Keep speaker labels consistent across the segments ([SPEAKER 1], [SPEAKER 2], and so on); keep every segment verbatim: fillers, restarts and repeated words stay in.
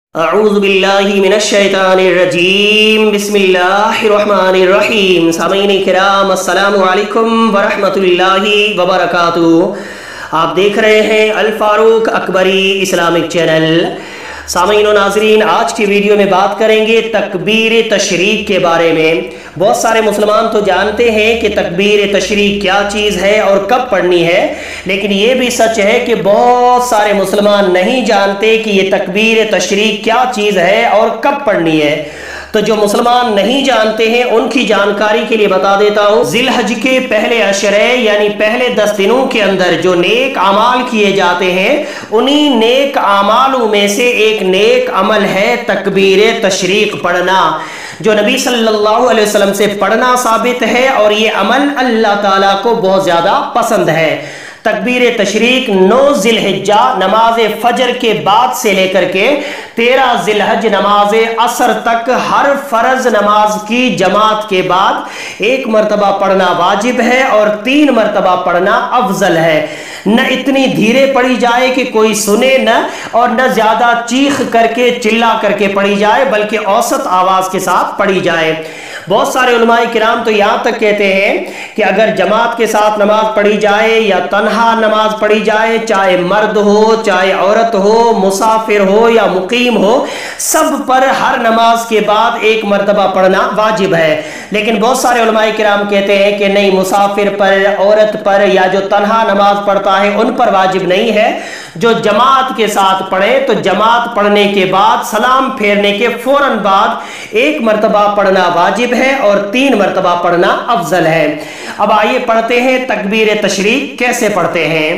[SPEAKER 1] اعوذ باللہ من الشیطان الرجیم بسم اللہ الرحمن الرحیم سامعین کرام السلام علیکم ورحمۃ اللہ وبرکاتہ۔ آپ دیکھ رہے ہیں الفاروق اکبری اسلامک چینل۔ سامعین و ناظرین، آج کی ویڈیو میں بات کریں گے تکبیر تشریق کے بارے میں۔ بہت سارے مسلمان تو جانتے ہیں کہ تکبیر تشریق کیا چیز ہے اور کب پڑھنی ہے، لیکن یہ بھی سچ ہے کہ بہت سارے مسلمان نہیں جانتے کہ یہ تکبیر تشریق کیا چیز ہے اور کب پڑھنی ہے۔ تو جو مسلمان نہیں جانتے ہیں ان کی جانکاری کے لیے بتا دیتا ہوں، ذی الحج کے پہلے عشرے یعنی پہلے دس دنوں کے اندر جو نیک اعمال کیے جاتے ہیں، انہی نیک اعمالوں میں سے ایک نیک عمل ہے تکبیر تشریق پڑھنا، جو نبی صلی اللہ علیہ وسلم سے پڑھنا ثابت ہے، اور یہ عمل اللہ تعالیٰ کو بہت زیادہ پسند ہے۔ تکبیر تشریق نو ذی الحجہ نماز فجر کے بعد سے لے کر کے تیرہ ذی الحج نماز عصر تک ہر فرض نماز کی جماعت کے بعد ایک مرتبہ پڑھنا واجب ہے، اور تین مرتبہ پڑھنا افضل ہے۔ نہ اتنی دھیرے پڑھی جائے کہ کوئی سنے نہ، اور نہ زیادہ چیخ کر کے چلا کر کے پڑھی جائے، بلکہ اوسط آواز کے ساتھ پڑھی جائے۔ بہت سارے علماء کرام تو یہاں تک کہتے ہیں کہ اگر جماعت کے ساتھ نماز پڑھی جائے یا تنہا نماز پڑھی جائے، چاہے مرد ہو چاہے عورت ہو، مسافر ہو یا مقیم ہو، سب پر ہر نماز کے بعد ایک مرتبہ پڑھنا واجب ہے۔ لیکن بہت سارے علماء کرام کہتے ہیں کہ نہیں، مسافر پر، عورت پر یا جو تنہا نماز پڑھتا ہے ان پر واجب نہیں ہے۔ جو جماعت کے ساتھ پڑھے تو جماعت پڑھنے کے بعد سلام پھیرنے کے فوراً بعد ایک مرتبہ پڑھنا واجب ہے، اور تین مرتبہ پڑھنا افضل ہے۔ اب آئیے پڑھتے ہیں تکبیر تشریق کیسے پڑھتے ہیں۔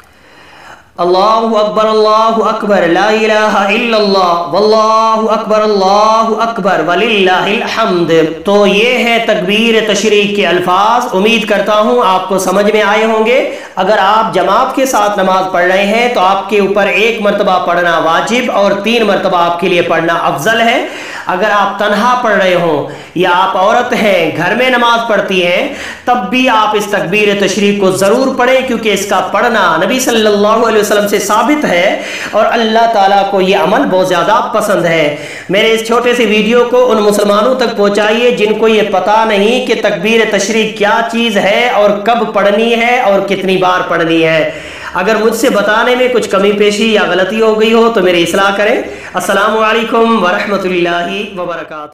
[SPEAKER 1] اللہ اکبر اللہ اکبر لا الہ الا اللہ واللہ اکبر اللہ اکبر وللہ الحمد۔ تو یہ ہے تکبیر تشریق کے الفاظ۔ امید کرتا ہوں آپ کو سمجھ میں آئے ہوں گے۔ اگر آپ جماعت کے ساتھ نماز پڑھ رہے ہیں تو آپ کے اوپر ایک مرتبہ پڑھنا واجب اور تین مرتبہ آپ کے لیے پڑھنا افضل ہے۔ اگر آپ تنہا پڑھ رہے ہوں یا آپ عورت ہیں، گھر میں نماز پڑھتی ہیں، تب بھی آپ اس تکبیر تشریق کو ضرور پڑھیں، کیونکہ اس کا پڑھنا نبی صلی اللہ علیہ وسلم سے ثابت ہے، اور اللہ تعالیٰ کو یہ عمل بہت زیادہ پسند ہے۔ میرے اس چھوٹے سے ویڈیو کو ان مسلمانوں تک پہنچائیے جن کو یہ پتا نہیں کہ تکبیر تشریق کیا چیز ہے اور کب پڑھنی ہے اور کتنی بار پڑھنی ہے۔ اگر مجھ سے بتانے میں کچھ کمی پیشی یا غلطی ہو گئی ہو تو میری اصلاح کریں۔ السلام علیکم ورحمۃ اللہ وبرکاتہ۔